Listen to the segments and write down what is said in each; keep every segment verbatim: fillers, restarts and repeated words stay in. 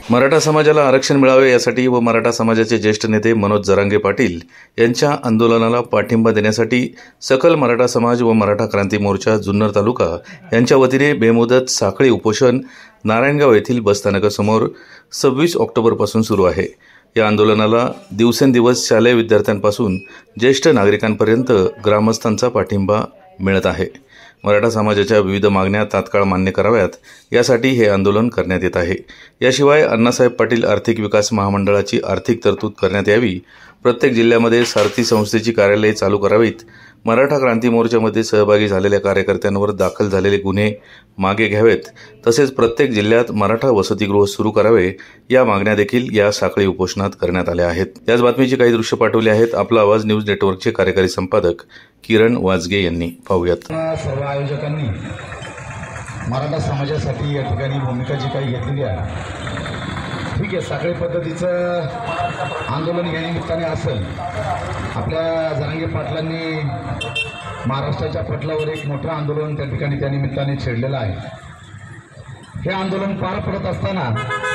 मराठा समाजाला आरक्षण मिळावे यासाठी व मराठा समाजाचे ज्येष्ठ नेते मनोज जरांगे पाटील यांच्या आंदोलनाला पाठिंबा देण्यासाठी सकल मराठा समाज व मराठा क्रांती मोर्चा जुन्नर तालुका यांच्या वतीने बेमुदत साखळी उपोषण नारायणगाव येथील बसस्थानकासमोर सव्वीस ऑक्टोबरपासून सुरू आहे। या आंदोलनाला दिवसेंदिवस शालेय विद्यार्थ्यांपासून ज्येष्ठ नागरिकांपर्यंत ग्रामस्थांचा पाठिंबा मिळत आहे। मराठा समाजाच्या विविध मागण्या तात्काळ मान्य कराव्यात यासाठी हे आंदोलन करण्यात येत आहे। याशिवाय अण्णासाहेब पाटील आर्थिक विकास महामंडळाची आर्थिक तरतूद करण्यात यावी, प्रत्येक जिल्ह्यामध्ये सारथी संस्थेची कार्यालये चालू करावीत, मराठा क्रांती मोर्चामध्ये सहभागी झालेल्या कार्यकर्त्यांवर दाखल झालेले गुन्हे मागे घ्यावेत, तसेच प्रत्येक जिल्ह्यात मराठा वसतिगृह सुरू करावे या मागण्या देखील या साखळी उपोषणात करण्यात आल्या आहेत। याच बातमीची काही दृश्य पाठवली आहेत। आपला आवाज न्यूज नेटवर्कचे कार्यकारी संपादक किरण वाजगे यांनी पाहूयात। सर्व आयोजकांनी मराठा समाजासाठी या ठिकाणी भूमिका जी काही घेतलेली आहे, ठीक आहे, साखळी पद्धतीचं आंदोलन या निमित्ताने असेल। आपल्या जरांगे पाटलांनी महाराष्ट्राच्या पटलावर एक मोठं आंदोलन त्या ठिकाणी त्या निमित्ताने छेडलेलं आहे। हे आंदोलन पार पडत असताना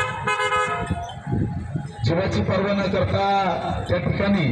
जीवाची पर्वा न करता त्या ठिकाणी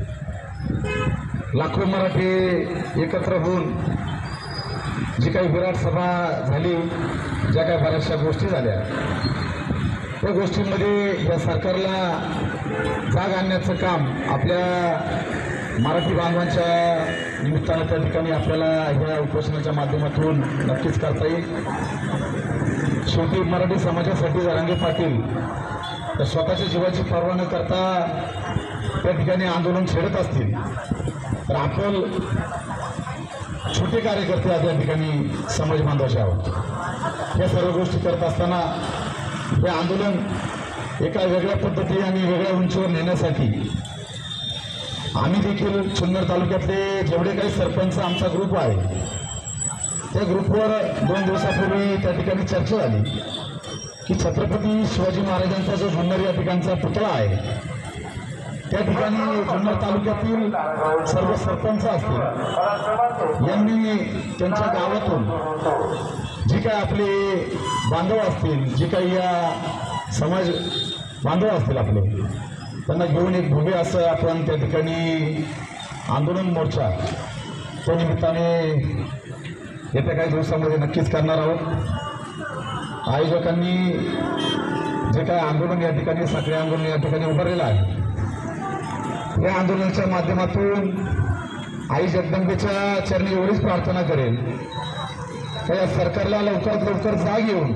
लाखो मराठी एकत्र होऊन जी काही विराट सभा झाली, ज्या काही बऱ्याचशा गोष्टी झाल्या, त्या गोष्टींमध्ये या सरकारला जाग आणण्याचं काम आपल्या मराठी बांधवांच्या निमित्तानं त्या ठिकाणी आपल्याला ह्या उपोषणाच्या माध्यमातून नक्कीच करता येईल। शेवटी मराठी समाजासाठी जरांगे पाटील तर स्वतःच्या जीवाची पर्वा न करता त्या ठिकाणी आंदोलन छेडत असतील, तर आपण छोटे कार्यकर्ते आज या ठिकाणी समाज बांधवाचे आहोत। या सर्व गोष्टी करत असताना हे आंदोलन एका वेगळ्या पद्धती आणि वेगळ्या उंचीवर नेण्यासाठी आम्ही देखील जुन्नर तालुक्यातले जेवढे काही सरपंच आमचा ग्रुप आहे, त्या ग्रुपवर दोन दिवसापूर्वी त्या ठिकाणी चर्चा झाली की छत्रपती शिवाजी महाराजांचा जो जुन्नर या ठिकाणचा पुतळा आहे, त्या ठिकाणी जुन्नर तालुक्यातील सर्व सरपंच असतील यांनी त्यांच्या गावातून जी काही आपले बांधव असतील, जी काही या समाज बांधव असतील आपले, त्यांना घेऊन एक भव्य असं आपण त्या ठिकाणी आंदोलन मोर्चा त्या निमित्ताने येत्या काही दिवसामध्ये नक्कीच करणार आहोत। आयोजकांनी जे काही आंदोलन या ठिकाणी साखळी आंदोलन या ठिकाणी उभारलेलं आहे, या आंदोलनाच्या माध्यमातून आई जगदंबेच्या चरणी एवढीच प्रार्थना करेल तर या सरकारला लवकरात लवकर जाग येऊन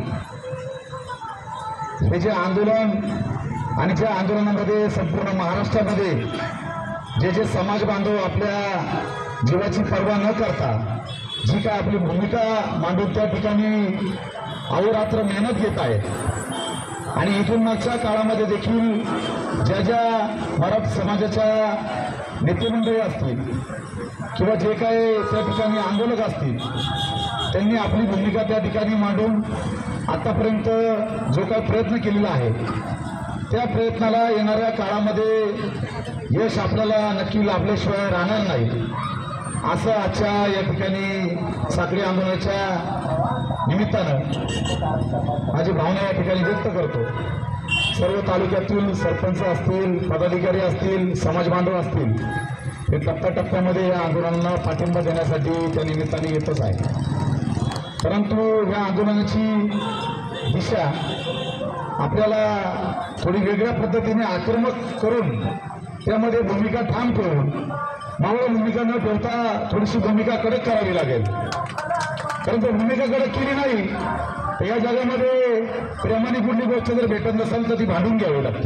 हे जे आंदोलन आणि ज्या आंदोलनामध्ये संपूर्ण महाराष्ट्रामध्ये जे जे समाज बांधव आपल्या जीवाची पर्वा न करता जी काय आपली भूमिका मांडून त्या ठिकाणी अहोरात्र मेहनत घेत आहेत आणि इथून मागच्या काळामध्ये देखील ज्या ज्या मराठा समाजाच्या नेतेमंडळी असतील किंवा जे काही त्या ठिकाणी आंदोलक असतील, त्यांनी आपली भूमिका त्या ठिकाणी मांडून आतापर्यंत जो काही प्रयत्न केलेला आहे, त्या प्रयत्नाला येणाऱ्या काळामध्ये यश आपल्याला नक्की लाभल्याशिवाय राहणार नाही, असं आजच्या या ठिकाणी साखळी आंदोलनाच्या निमित्तानं माझी भावना या ठिकाणी व्यक्त करतो। सर्व तालुक्यातील सरपंच असतील, पदाधिकारी असतील, समाज बांधव असतील, हे टप्प्याटप्प्यामध्ये या आंदोलनाला पाठिंबा देण्यासाठी त्या निमित्ताने येतच आहे। परंतु या आंदोलनाची दिशा आपल्याला थोडी वेगळ्या पद्धतीने आक्रमक करून त्यामध्ये भूमिका ठाम ठेवून मावळ भूमिका न ठेवता थोडीशी भूमिका कडक करावी लागेल। कारण जर भूमिका कडक केली नाही तर या जगामध्ये प्रेमाने कुठली गोष्ट जर भेटत नसेल तर ती भांडून घ्यावी लागते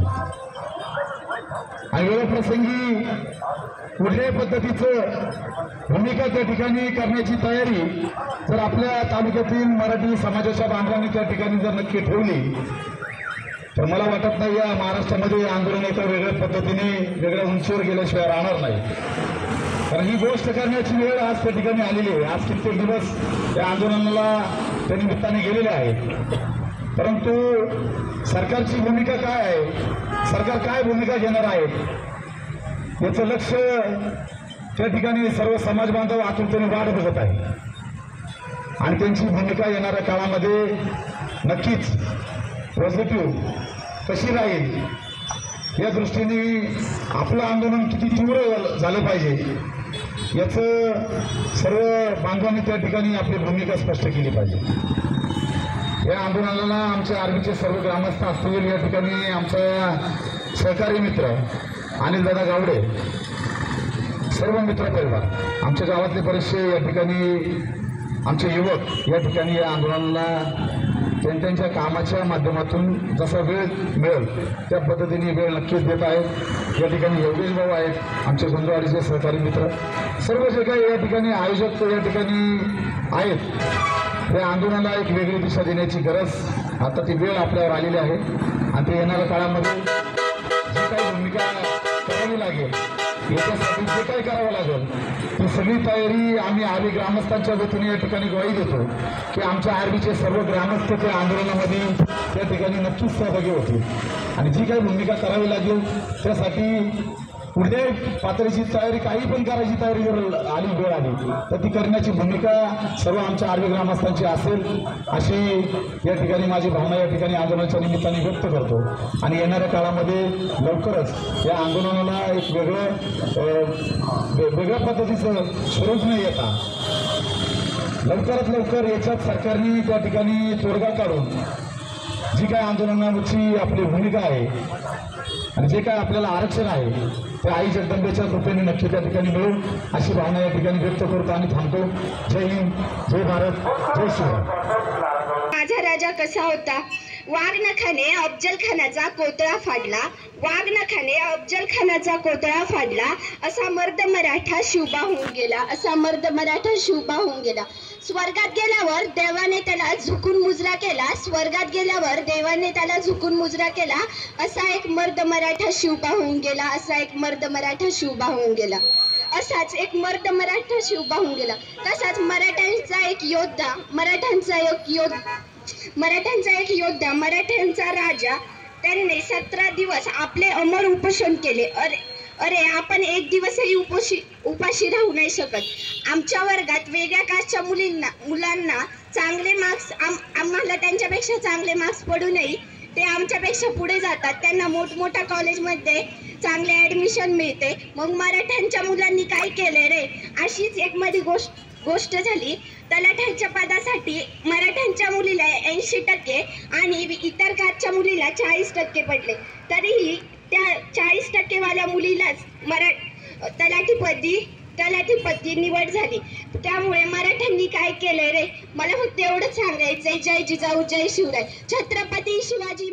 आणि वेगळ्या प्रसंगी कुठल्याही पद्धतीचं भूमिका त्या ठिकाणी करण्याची तयारी जर आपल्या तालुक्यातील मराठी समाजाच्या बांधवांनी त्या ठिकाणी जर नक्की ठेवली तर मला वाटत नाही या महाराष्ट्रामध्ये आंदोलन एका वेगळ्या पद्धतीने वेगळ्या उंचीवर गेल्याशिवाय राहणार नाही। कारण ही गोष्ट करण्याची वेळ आज त्या ठिकाणी आलेली आहे। आज कित्येक दिवस या आंदोलनाला त्या निमित्ताने गेलेले आहेत, परंतु सरकारची भूमिका काय आहे, सरकार काय भूमिका घेणार आहे याचं लक्ष त्या ठिकाणी सर्व समाज बांधव आतुरतेने वाट बघत आहे आणि त्यांची भूमिका येणाऱ्या काळामध्ये नक्कीच पॉझिटिव्ह कशी राहील या दृष्टीने आपलं आंदोलन किती तीव्र झालं पाहिजे याचं सर्व बांधवांनी त्या ठिकाणी आपली भूमिका स्पष्ट केली पाहिजे। या आंदोलनाला आमच्या आर्मीचे सर्व ग्रामस्थ असतील, या ठिकाणी आमचा सहकारी मित्र अनिलदादा गावडे, सर्व मित्र परिवार, आमच्या गावातले बरेचसे या ठिकाणी आमचे युवक या ठिकाणी या आंदोलनाला त्यांच्या कामाच्या माध्यमातून जसा वेळ मिळेल त्या पद्धतीने वेळ नक्कीच देत आहेत। या ठिकाणी योगेश भाऊ आहेत, आमचे गुंजवाडीचे सहकारी मित्र, सर्व जे काही या ठिकाणी आयोजक या ठिकाणी आहेत। या आंदोलनाला एक वेगळी दिशा देण्याची गरज आता ती वेळ आपल्यावर आलेली आहे आणि ते येणाऱ्या काळामध्ये जी काही भूमिका करावी लागेल, याच्यासाठी जे काही करावं लागेल ती सगळी तयारी आम्ही आर्मी ग्रामस्थांच्या वतीने या ठिकाणी ग्वाही देतो की आमच्या आर्मीचे सर्व ग्रामस्थ त्या आंदोलनामध्ये त्या ठिकाणी नक्कीच सहभागी होतील आणि जी काही भूमिका करावी लागेल त्यासाठी पुढे पातळीची तयारी, काही पण करायची तयारी जर आली वेळ आली तर ती करण्याची भूमिका सर्व आमच्या आर्मी ग्रामस्थांची असेल अशी या ठिकाणी माझी भावना या ठिकाणी आंदोलनाच्या निमित्ताने व्यक्त करतो आणि येणाऱ्या काळामध्ये लवकरच या आंदोलनाला एक वेगळं वेगळ्या पद्धतीचं स्वरूप न येता लवकरात लवकर याच्यात सरकारने त्या ठिकाणी तोडगा काढून जी काय आंदोलनाची आपली भूमिका आहे आणि जे काय आपल्याला आरक्षण आहे ते आई जगदंबेच्या कृपेने नक्की त्या ठिकाणी मिळून अशी भावना या ठिकाणी व्यक्त करतो आणि थांबतो। जय हिंद, जय भारत, जय शिवराय। माझा राजा कसा होता? वाघ नखाने अफजल खानाचा कोतळा फाडला, वाघ नखाने अफजल खानाचा कोतळा फाडला, असा मर्द मराठा शिवबा होऊन गेला, असा मर्द मराठा शिवबा होऊन गेला। स्वर्गात गेल्यावर देवाने त्याला झुकून मुजरा केला, स्वर्गात गेल्यावर देवाने त्याला झुकून मुजरा केला, असा एक मर्द मराठा शिवबा होऊन गेला, असा एक मर्द मराठा शिवबा होऊन गेला, असाच एक मर्द मराठा शिवबा होऊन गेला। तसाच मराठ्यांचा एक योद्धा, मराठ्यांचा एक योद्धा मराठ्यांचा एक योद्धा मराठ्यांचा राजा, त्यांनी सतरा दिवस आपले अमर उपोषण केले। अरे अरे आपण एक दिवसही उपोषी उपाशी राहू नाही शकत। आमच्या वर्गात वेगळ्या कास्टच्या मुलींना मुलांना चांगले मार्क्स आम आम्हाला त्यांच्यापेक्षा चांगले मार्क्स पडूनही ते आमच्यापेक्षा पुढे जातात, त्यांना मोठमोठ्या कॉलेजमध्ये चांगले ॲडमिशन मिळते। मग मराठ्यांच्या मुलांनी काय केले रे? अशीच एक मध्ये गोष्ट गोष्ट झाली। तलाठ्यांच्या पदासाठी मराठ्यांच्या मुलीला ऐंशी टक्के आणि इतर कास्टच्या मुलीला चाळीस टक्के पडले, तरीही त्या चाळीस टक्केवाल्या मुलीलाच मरा तलाठीपदी तलाठीपदी निवड झाली। त्यामुळे मराठ्यांनी काय केलंय रे? मला फक्त एवढंच सांगायचंय, जय जिजाऊ जय शिवराय, छत्रपती शिवाजी।